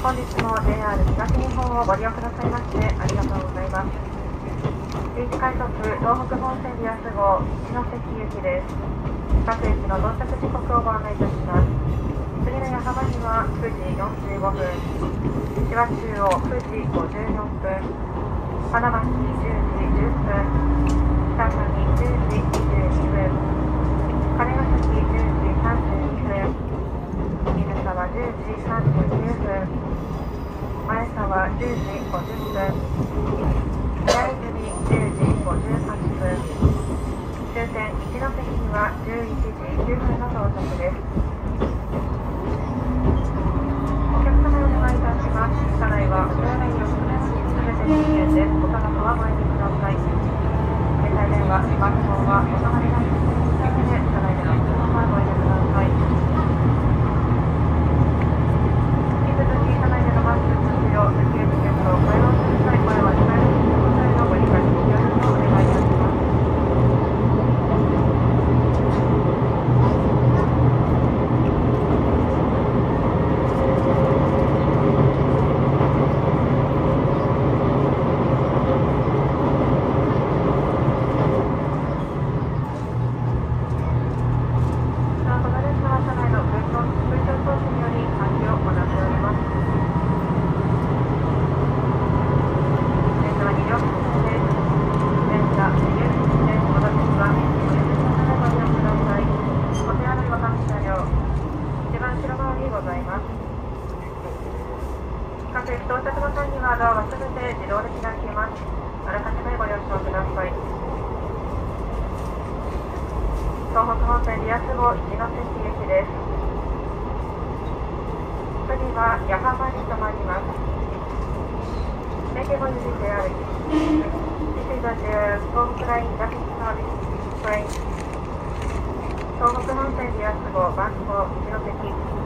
本日も JR 東日本をご利用くださいましてありがとうございます。H 快速東北本線リアス号一ノ関行きです。各駅の到着時刻をご案内いたします。次の矢浜には9時45分、千葉中央9時54分、花巻10時10分、北上10時22分、金ヶ崎10時32分、水沢10時39分、前沢10時50分、平泉10時58分、終点一ノ関には11時9分の到着です。お客様お願いいたします。車内はお手洗いを含めすべて禁煙です。おたばこはご遠慮ください。携帯電話、スマートフォンはお隣の席に置いて車内でのお車はご遠慮ください。引き続き車内でのマスク着用、セキュリティ検討、会話をする際、声は控えめにすることへのご理解ご協力をお願いいたします。各駅到着の際にはドアはすべて自動で開きます。あらかじめご了承ください。東北本線リアス号一ノ関駅です。次は矢浜に停まります。Thank you for using JR. This is the JR 東北ラインラピッドサービストレイン。東北本線リアス号番号一ノ関。